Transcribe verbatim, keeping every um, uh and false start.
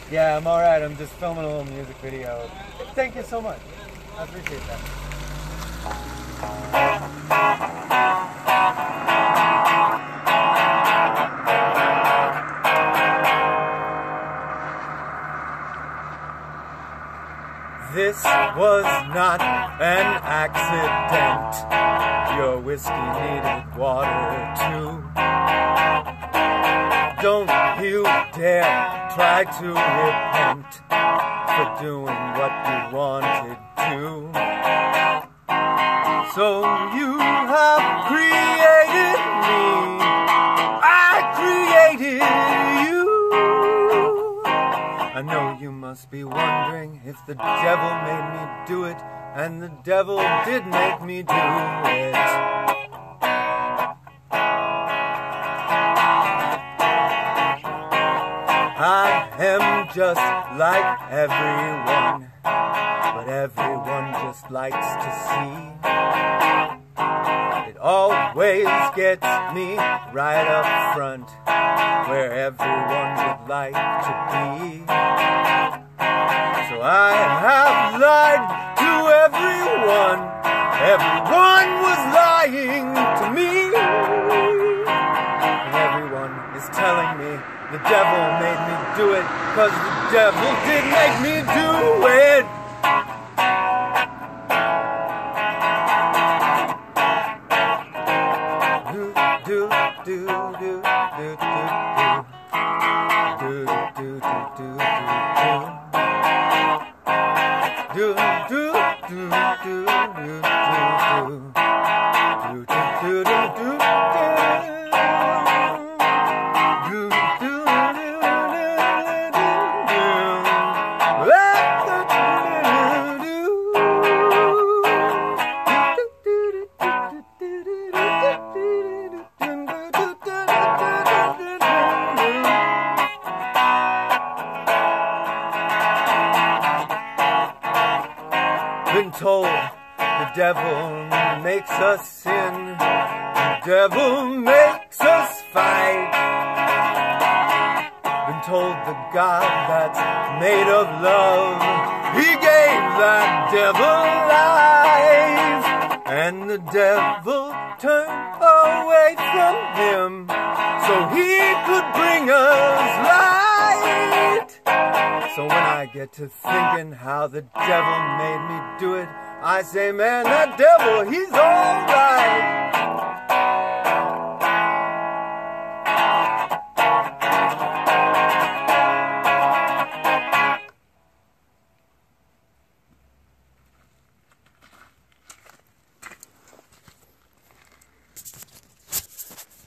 Yeah, I'm alright. I'm just filming a little music video. Thank you so much. I appreciate that. This was not an accident. Your whiskey needed water too. Don't you dare try to repent for doing what you wanted to. So you have created me, I created you. I know you must be wondering if the devil made me do it, and the devil did make me do it. I am just like everyone, but everyone just likes to see. It always gets me right up front, where everyone would like to be. So I have lied to everyone, everyone was lying to me. And everyone is telling me the devil made me do it, 'cause the devil did make me do it. Do, do, do, do, do, do, do, do, do, do, do. Do do do do do do do do do do Been told the devil makes us sin, the devil makes us fight. Been told the God that's made of love, he gave that devil life, and the devil turned away from him so he could bring us light. So when I get to thinking how the devil made me do it, I say, man, that devil, he's alright.